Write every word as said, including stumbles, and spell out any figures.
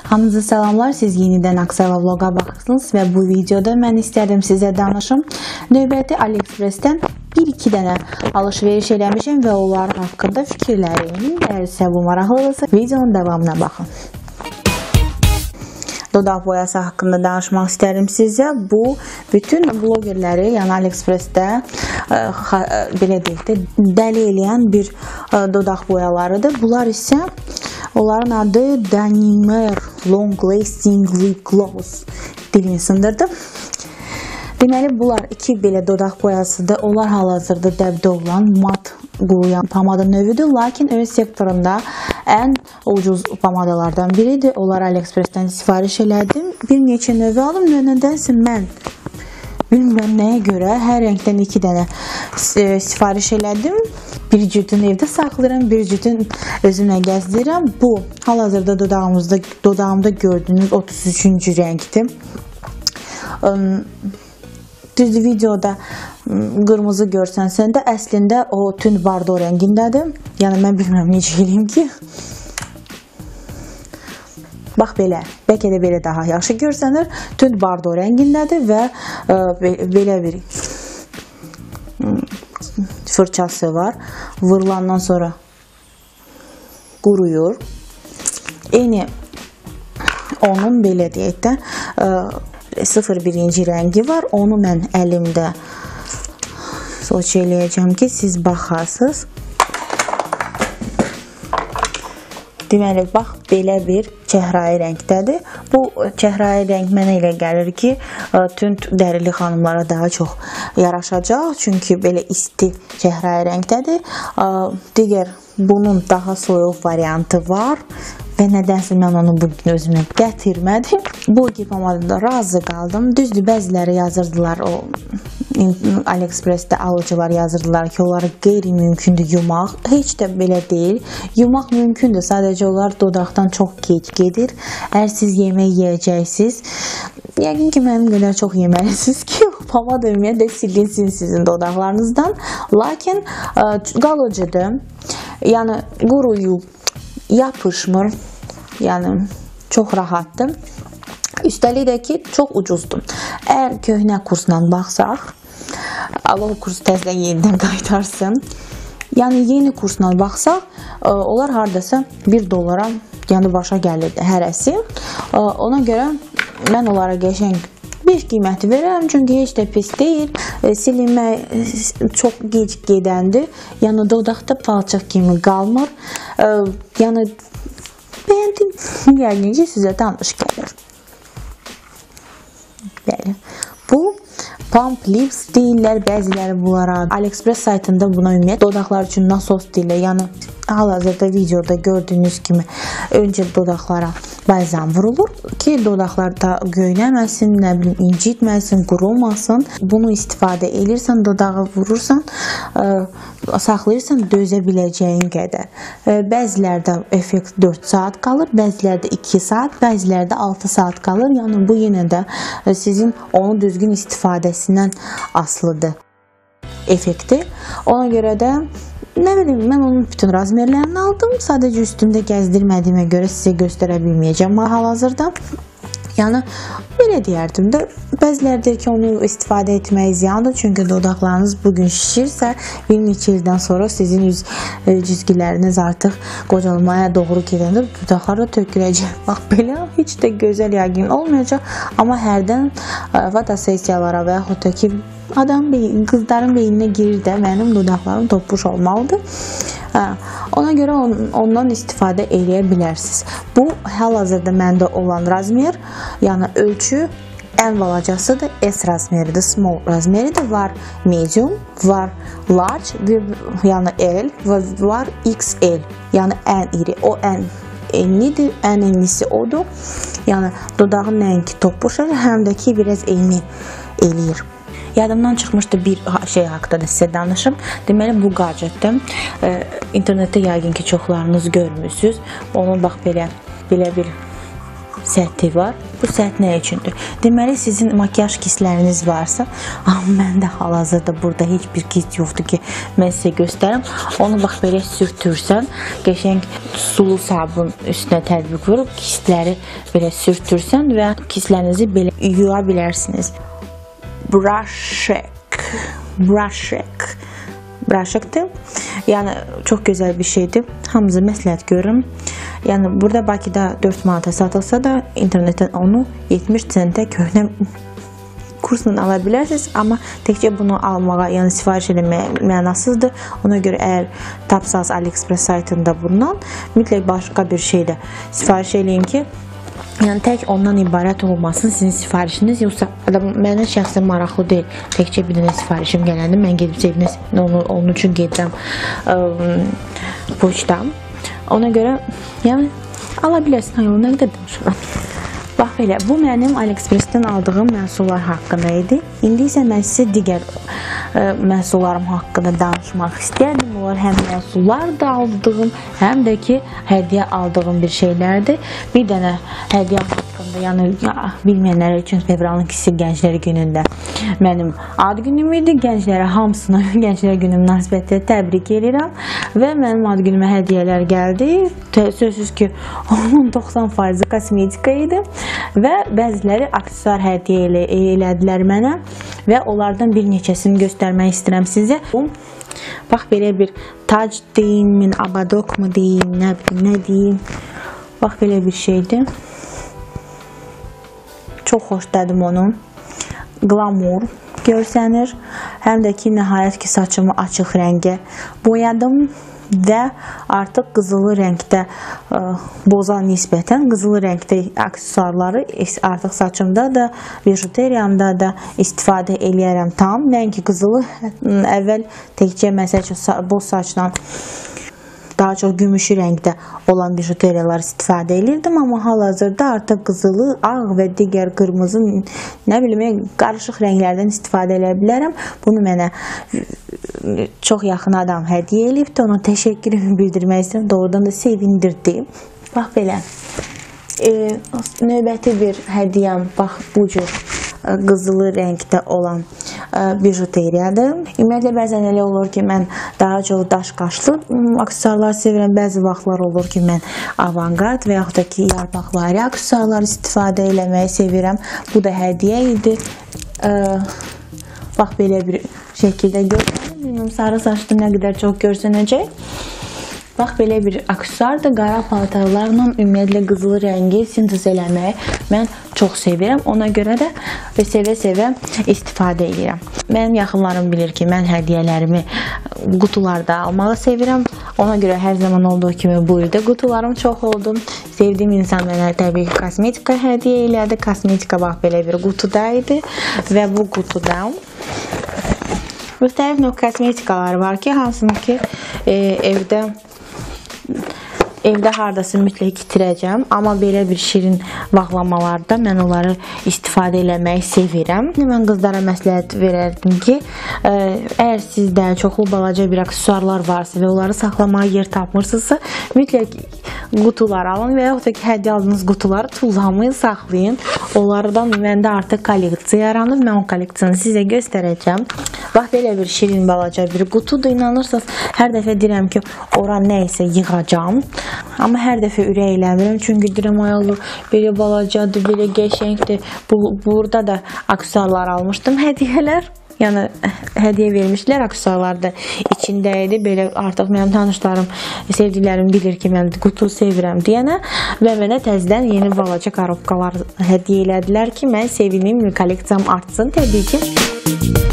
Hamınıza salamlar, siz yenidən Aksava vloga baxırsınız və bu videoda mən istədim sizə danışım. Növbəti AliExpress'dən bir iki dənə alış-veriş eləmişəm və onlar haqqında fikirlərim. Əgər sizə bu maraqlıdırsa, videonun davamına baxın. Dodaq boyası haqqında danışmaq istərim sizə. Bu, bütün blogerləri, yəni AliExpress'də ə, ə, belə deyək də, dəli eləyən bir ə, dodaq boyalarıdır. Bunlar isə onların adı Danimer Long Lasting Lip Gloss dilini sındırdım. Deməli, bunlar iki belə dodaq boyasıdır. Onlar hal-hazırda dəbdə olan mat quruyan pomada növüdür. Lakin öz sektorunda ən ucuz pomadalardan biridir. Onları AliExpress'dən sifariş elədim. Bir neçə növü aldım. Nədənsə mən bilmirəm nəyə görə hər rəngdən iki dənə sifariş elədim. Bir cütün evdə saxlayıram, bir cütün özümlə gəzdirirəm. Bu, hal-hazırda dodağımızda, dodağımda gördüyünüz otuz üçüncü rəngdir. Düzdür, videoda qırmızı görsənsən də əslində o tünd bardo rəngindədir. Yəni mən bilmirəm necə eləyim ki. Bax belə, bəlkə də belə daha yaxşı görsənir. Tünd bardo rəngindədir və ə, belə bir fırçası var. Vurulandan sonra quruyur. Eyni onun belə deyək də ə, sıfır birinci rəngi var. Onu mən əlimdə soç eləyəcəm ki, siz baxasınız. Deməli, bax, belə bir çəhrayı rəngdədir. Bu çəhrayı rəng mənə elə gəlir ki, tünd dərili xanımlara daha çox yaraşacaq. Çünki belə isti çəhrayı rəngdədir. Digər bunun daha soyuq variantı var. Və nədənsə mən onu bugün özümə gətirmədim. Bu iki pomadada razı qaldım. Düzdür, bəziləri yazırdılar, o AliExpress'də alıcılar yazırdılar ki, onları qeyri-mümkündür yumaq. Heç də belə deyil. Yumaq mümkündür, sadəcə onlar dodaqdan çox gec gedir. Əgər siz yemək yeyəcəksiniz, yəqin ki, mənim qədər çox yeməlisiniz ki, pomada ümumiyyətlə silinsin sizin dodaqlarınızdan. Lakin qalıcıdır. Yəni, quruyub, yapışmır, yəni çox rahatdır. Üstəlik də ki, çox ucuzdur. Əgər köhnə kursla baxsaq, alov kursu təzədən yenidən qaytarsın. Yəni, yeni kursla baxsaq, onlar haradasa bir dollara, yəni başa gəlirdi hərəsi. Ona görə mən onlara qəşəng bir qiyməti verirəm, çünki heç də pis deyil. Silinmək çox gec gedəndir. Yəni, dodaqda palçıq kimi qalmır. Yəni, bəyəndim. Yəqin ki, sizə tanış gəlir. Bəli. Bu, Pump Lips deyirlər, bəziləri bunlara. AliExpress saytında buna ümumiyyət dodaqlar üçün nasos deyirlər. Yəni, hal-hazırda videoda gördüyünüz kimi öncə dodaqlara balzam vurulur ki, dodaqlarda göynəməsin, nə bilim, incitməsin, qurumasın. Bunu istifadə edirsən, dodağı vurursan, ə, saxlayırsan dözə biləcəyin qədər. Ə, bəzilərdə effekt dörd saat qalır, bəzilərdə iki saat, bəzilərdə altı saat qalır. Yəni, bu yenə də sizin onu düzgün istifadəsindən asılıdır effekti. Ona görə də nə bilim, mən onun bütün razmerlərini aldım. Sadəcə üstümdə gəzdirmədiyimə görə sizə göstərə bilməyəcəm hal-hazırda. Yəni, belə deyərdim də, bəziləri deyir ki, onu istifadə etmək ziyandır. Çünki dodaqlarınız bugün şişirsə, bir neçə ildən sonra sizin üz cizgiləriniz artıq qocalmaya doğru gedəndə dodaqlarda töküləcək. Bax, belə heç də gözəl yəqin olmayacaq. Amma hərdən fotosessiyalara və yaxud da ki, adam beyin, qızların beyninə girir də mənim dodaqlarım topuş olmalıdır. Hə, ona görə on, ondan istifadə eləyə bilərsiniz. Bu, hal-hazırda məndə olan razmer, yəni ölçü ən balacasıdır, S razmeridir, small razmeridir, var medium, var large, yəni L və var X L, yəni ən iri, o ən enlidir, ən enlisi odur. Yəni, dodağın nəinki topuşur, həm də ki, biraz enli eləyir. Yadımdan çıxmışdı bir şey haqqında da sizə danışım. Deməli, bu gadgetdir. E, internetdə yəqin ki, çoxlarınız görmürsünüz. Onu bax belə, belə bir səthi var. Bu səth nə üçündür? Deməli, sizin makyaj kisləriniz varsa, amma məndə hal-hazırda burada heç bir kis yoxdur ki, mən sizə göstərim. Onu bax belə sürtürsən, qəşəng sulu sabun üstünə tətbiq vurub kisləri belə sürtürsən və kislərinizi belə yuya bilərsiniz. Brushek. Brushek. Brushekdir. Yəni çox gözəl bir şeydir. Hamınıza məsləhət görürəm. Yəni burada Bakıda dörd manata satılsa da internetdən onu yetmiş sentə köhnə kursla ala bilərsiniz. Amma təkcə bunu almağa, yəni sifariş etməyə mənasızdır. Ona görə əgər tapsanız AliExpress saytında bundan mütləq başqa bir şey də sifariş eləyin ki, yəni tək ondan ibarət olmasın sizin sifarişiniz, yoxsa mənə şəxsən maraqlı deyil. Təkcə bir dənə sifarişim gələndə mən gedib sevdiniz, onu, onun üçün gedirəm ə, poçtam. Ona görə yəni ala bilərsin, hayır, nə qədər danışıram. Bax belə, bu mənim AliExpressdən aldığım məhsullar haqqında idi. İndi isə mən sizə digər ə, məhsullarım haqqında danışmaq istərdim. Onlar həm məhsullar da aldığım, həm də ki, hədiyyə aldığım bir şeylərdir. Bir dənə hədiyyə haqqında, yəni bilməyənlər üçün fevralın ikisi Gənclər günündə mənim ad günüm idi. Gənclərə hamısına Gənclər günü münasibətilə təbrik edirəm və mənim ad günümə hədiyyələr gəldi. Sözsüz ki, onun doxsan faizi kosmetika idi və bəziləri aksesuar hədiyyə elə, elədilər mənə və onlardan bir neçəsini göstərmək istəyirəm sizə. Bax, belə bir tac deyim, abadok mu deyim, nə bilim, nə deyim. Bax, belə bir şeydir. Çox xoşladım onu. Glamour görsənir. Həm də ki, nəhayət ki, saçımı açıq rəngə boyadım və artıq qızılı rəngdə ə, boza nisbətən qızılı rəngdə aksesuarları artıq saçımda da, bijuteriyamda da istifadə eləyərəm tam. Nəinki qızılı, əvvəl təkcə məsəl üçün boz saçla daha çox gümüşü rəngdə olan bijuteriyalar istifadə edirdim, amma hal-hazırda artıq qızılı, ağ və digər qırmızı, nə bilim, qarışıq rənglərdən istifadə edə bilərəm. Bunu mənə çox yaxın adam hədiyyə eləyibdi, ona təşəkkürümü bildirmək istəyirəm, doğrudan da sevindirdi. Bax belə, e, növbəti bir hədiyyəm, bax bu cür qızılı rəngdə olan bijuteriyadır. Ümumiyyətlə, bəzən elə olur ki, mən daha çox daş qaşlı aksesuarlar sevirəm. Bəzi vaxtlar olur ki, mən avantqard və yaxud da ki, yarpaqları aksesuarlar istifadə eləməyi sevirəm. Bu da hədiyyə idi. Bax, belə bir şəkildə görsənir. Bilmiyorum, sarı saçlı nə qədər çox görsənəcək. Bax, belə bir aksesuardır. Qara paltarlarla ümumiyyətlə qızılı rəngi sintez eləməyi mən çox sevirəm. Ona görə də sevə-sevə istifadə edirəm. Mənim yaxınlarım bilir ki, mən hədiyyələrimi qutularda almağı sevirəm. Ona görə hər zaman olduğu kimi bu ildə qutularım çox oldu. Sevdiyim insan mənə təbii ki, kosmetika hədiyyə elədi. Kosmetika bax, belə bir qutuda idi və bu qutuda müxtəlif növ kosmetikalar var ki, hansını ki, e, evdə Evdə hardası mütləq itirəcəm, amma belə bir şirin vaxlamalarda mən onları istifadə eləməyi sevirəm. Mən qızlara məsləhət verərdim ki, əgər sizdə çoxlu balaca bir aksesuarlar varsa və onları saxlamağa yer tapmırsınızsa, mütləq qutular alın və yaxud da ki, hədiyyə aldığınız qutuları tullamayın, saxlayın. Onlardan məndə artıq kolleksiya yaranır. Mən o kolleksiyanı sizə göstərəcəm. Bax, belə bir şirin balaca bir qutudur. İnanırsınız, hər dəfə deyirəm ki, ora nə isə yığacam. Amma hər dəfə ürək eləmirəm. Çünki deyirəm, ay olur, belə balacadır, belə qəşəngdir. Bu, burada da aksesuarlar almışdım, hədiyyələr. Yəni, hədiyyə vermişlər, aksesuarlar da içində idi. Belə artıq mənim tanışlarım, sevdiklərim bilir ki, mən qutu sevirəm deyənə və mənə təzədən yeni balaca korobkalar hədiyyə elədilər ki, mən sevinim, kolleksiyam artsın təbii ki.